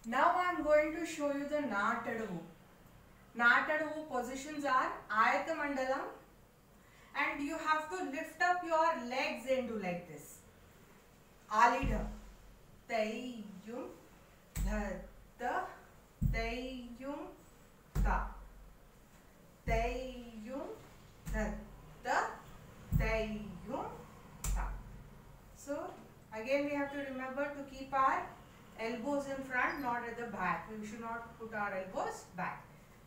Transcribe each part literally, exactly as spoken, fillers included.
Now I am going to show you the Naattadavu. Naattadavu positions are Ayata Mandalam, and you have to lift up your legs and do like this. Alida. Tayyum. Dhatta. Tayyum. Ta. Tayyum. Dhatta. Tayyum. Ta. So again we have to remember to keep our elbows in front, not at the back. We should not put our elbows back.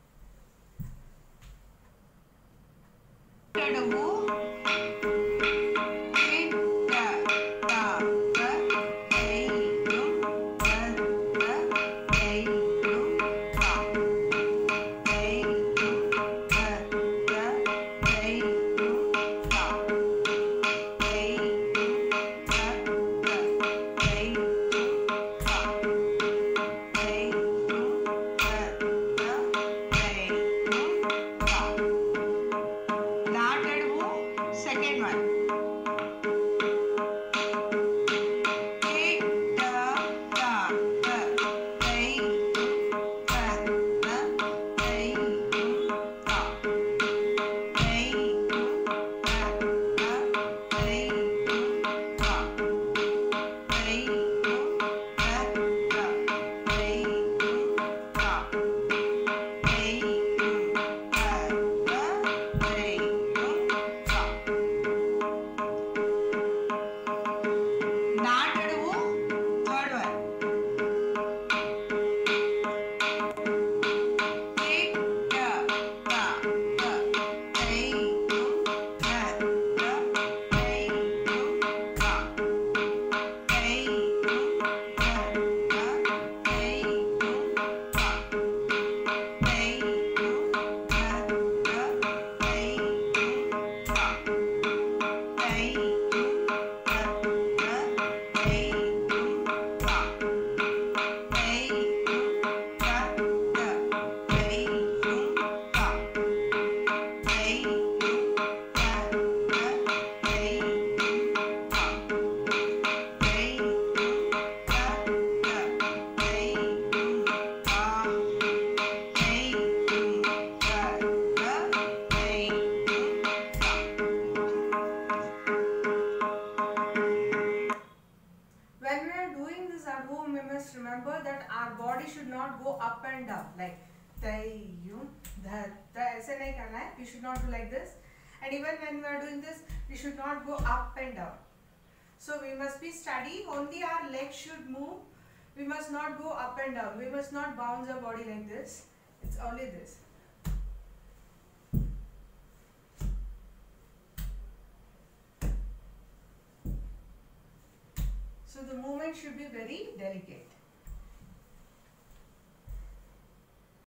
We must remember that our body should not go up and down like tayyum dhatta. ऐसे नहीं करना है. We should not do like this. And even when we are doing this, we should not go up and down. So we must be steady. Only our legs should move. We must not go up and down. We must not bounce our body like this. It's only this. So the movement should be very delicate.